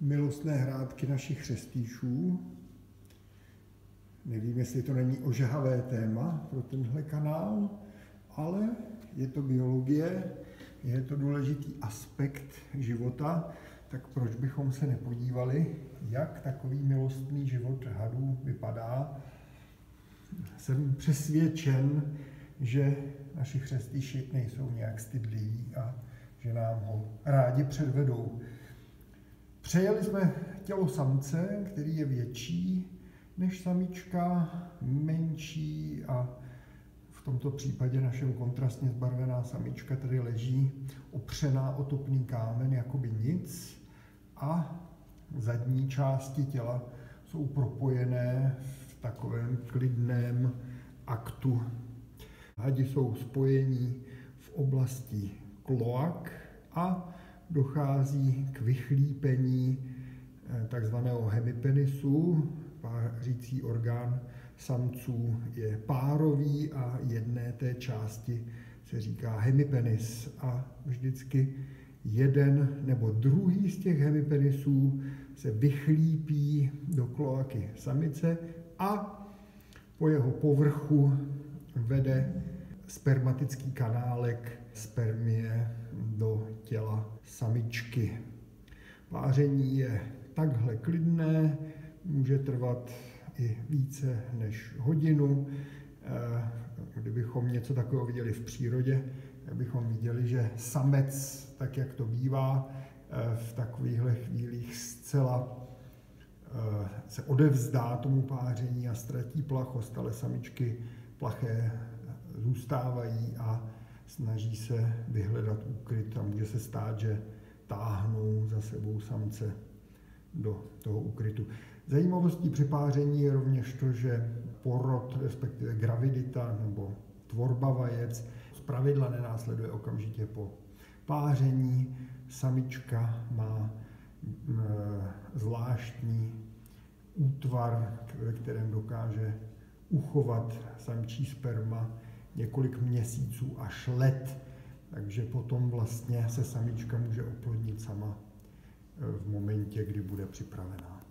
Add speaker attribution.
Speaker 1: milostné hrádky našich chřestýšů. Nevím, jestli to není ožehavé téma pro tenhle kanál, ale je to biologie, je to důležitý aspekt života, tak proč bychom se nepodívali, jak takový milostný život hadů vypadá. Jsem přesvědčen, že naši chřestýši nejsou nějak stydliví a že nám ho rádi předvedou. Přejeli jsme tělo samce, který je větší než samička, menší a v tomto případě našem kontrastně zbarvená samička tady leží opřená o topný kámen jakoby nic a zadní části těla jsou propojené v takovém klidném aktu. Hadi jsou spojení v oblasti kloak a dochází k vychlípení takzvaného hemipenisu. Pářící orgán samců je párový a jedné té části se říká hemipenis. A vždycky jeden nebo druhý z těch hemipenisů se vychlípí do kloaky samice a po jeho povrchu vede spermatický kanálek spermie do těla samičky. Páření je takhle klidné, může trvat i více než hodinu. Kdybychom něco takového viděli v přírodě, tak bychom viděli, že samec, tak jak to bývá, v takovýchhle chvílích zcela se odevzdá tomu páření a ztratí plachost, ale samičky plaché zůstávají a snaží se vyhledat úkryt a může se stát, že táhnou za sebou samce do toho úkrytu. Zajímavostí při páření je rovněž to, že porod, respektive gravidita nebo tvorba vajec zpravidla nenásleduje okamžitě po páření. Samička má zvláštní útvar, ve kterém dokáže uchovat samčí sperma několik měsíců až let, takže potom vlastně se samička může oplodnit sama v momentě, kdy bude připravená.